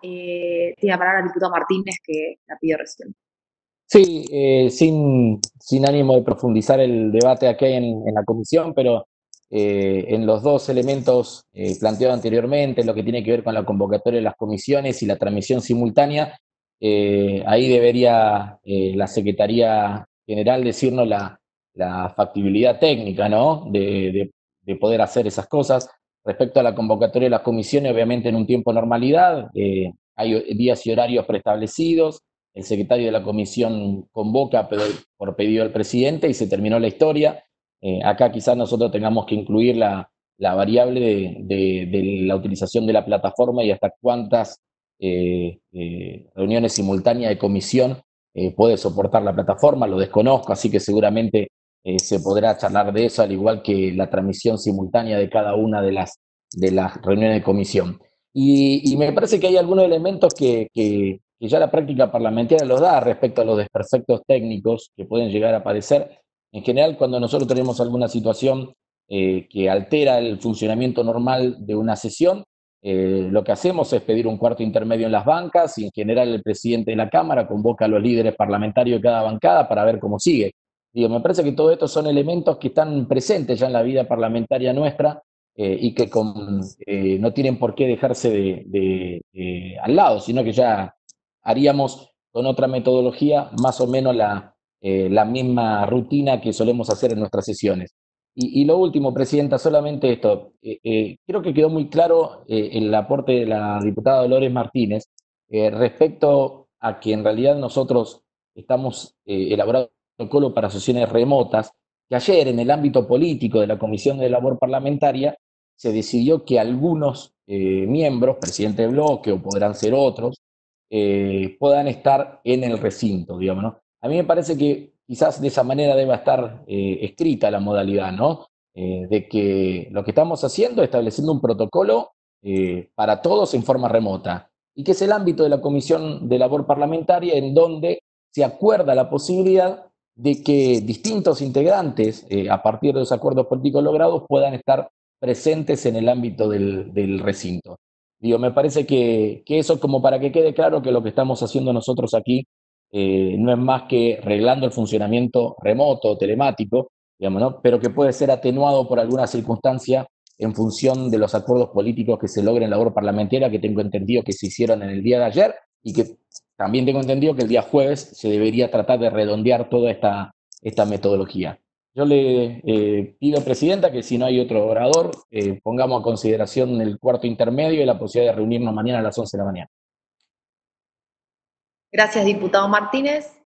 tiene la palabra el diputado Martínez, que la pidió recién. Sí, sin ánimo de profundizar el debate aquí en la comisión, pero en los dos elementos planteados anteriormente, lo que tiene que ver con la convocatoria de las comisiones y la transmisión simultánea, ahí debería la Secretaría General decirnos la factibilidad técnica, ¿no? De poder hacer esas cosas. Respecto a la convocatoria de las comisiones, obviamente en un tiempo de normalidad, hay días y horarios preestablecidos. El secretario de la comisión convoca por pedido del presidente y se terminó la historia. Acá quizás nosotros tengamos que incluir la variable de la utilización de la plataforma y hasta cuántas reuniones simultáneas de comisión puede soportar la plataforma. Lo desconozco, así que seguramente se podrá charlar de eso, al igual que la transmisión simultánea de cada una de las reuniones de comisión. Y me parece que hay algunos elementos que ya la práctica parlamentaria los da respecto a los desperfectos técnicos que pueden llegar a aparecer. En general, cuando nosotros tenemos alguna situación que altera el funcionamiento normal de una sesión, lo que hacemos es pedir un cuarto intermedio en las bancas y en general el presidente de la Cámara convoca a los líderes parlamentarios de cada bancada para ver cómo sigue. Digo, me parece que todo esto son elementos que están presentes ya en la vida parlamentaria nuestra y que no tienen por qué dejarse al lado, sino que ya haríamos con otra metodología más o menos la misma rutina que solemos hacer en nuestras sesiones. Y lo último, Presidenta, solamente esto. Creo que quedó muy claro el aporte de la diputada Dolores Martínez respecto a que en realidad nosotros estamos elaborando un protocolo para sesiones remotas, que ayer en el ámbito político de la Comisión de Labor Parlamentaria se decidió que algunos miembros, presidente de bloque o podrán ser otros, puedan estar en el recinto, digamos, ¿no? A mí me parece que quizás de esa manera deba estar escrita la modalidad, ¿no? De que lo que estamos haciendo es estableciendo un protocolo para todos en forma remota y que es el ámbito de la Comisión de Labor Parlamentaria en donde se acuerda la posibilidad de que distintos integrantes, a partir de los acuerdos políticos logrados, puedan estar presentes en el ámbito del recinto. Digo, me parece que eso como para que quede claro que lo que estamos haciendo nosotros aquí no es más que reglando el funcionamiento remoto, telemático, digamos, ¿no? Pero que puede ser atenuado por alguna circunstancia en función de los acuerdos políticos que se logren en la labor parlamentaria, que tengo entendido que se hicieron en el día de ayer y que también tengo entendido que el día jueves se debería tratar de redondear toda esta metodología. Yo le pido, Presidenta, que si no hay otro orador, pongamos a consideración el cuarto intermedio y la posibilidad de reunirnos mañana a las 11 de la mañana. Gracias, diputado Martínez.